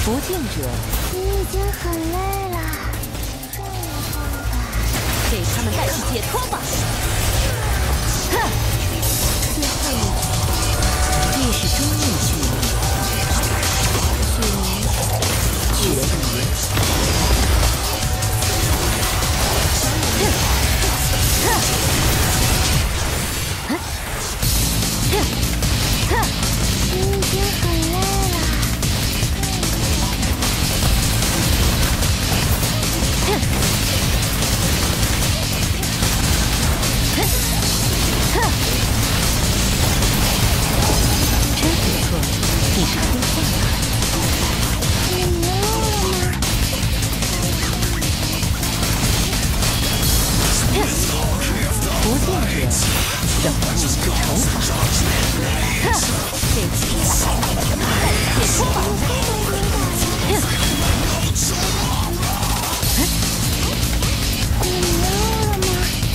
不敬者， 你已经很累了，这有办法？ 给他们带去解脱吧！哼，最后一击，亦是终日血淋，血淋。 你已经很累了。 真不错，你是偷换的。 你迷路了吗？ 不敬者，等你一个惩罚。哼，这次解脱吧！ 你迷路了吗？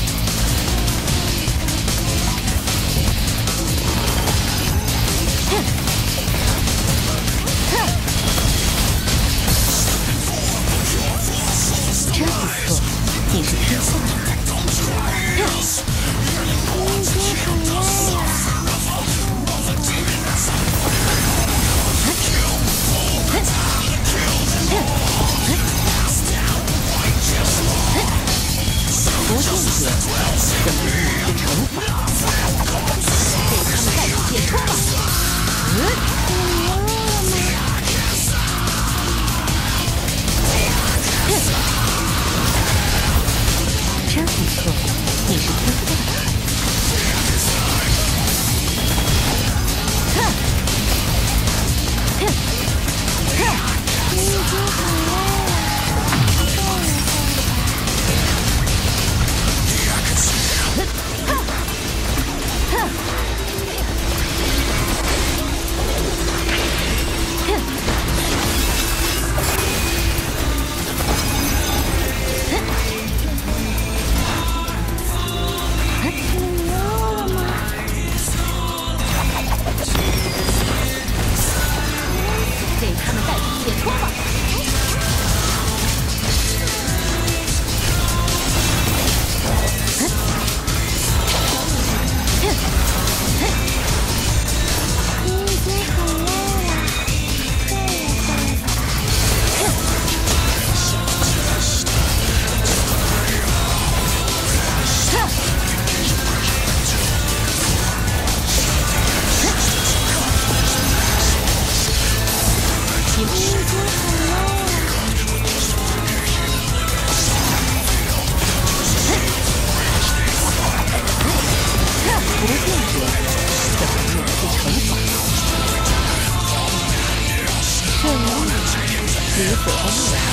真不错，你是听话的。 你已经很累了。 不敬者，等你一个惩罚。给他们带去解脱吧！ 你迷路了吗？ 真不错，你是听话的孩子。 你已经很累了，这有办你迷路了吗？ 给他们带去解脱吧！ 你已经很累了，这有办法？你已经很累了。 不敬者，等你一个惩罚。正义理所当然。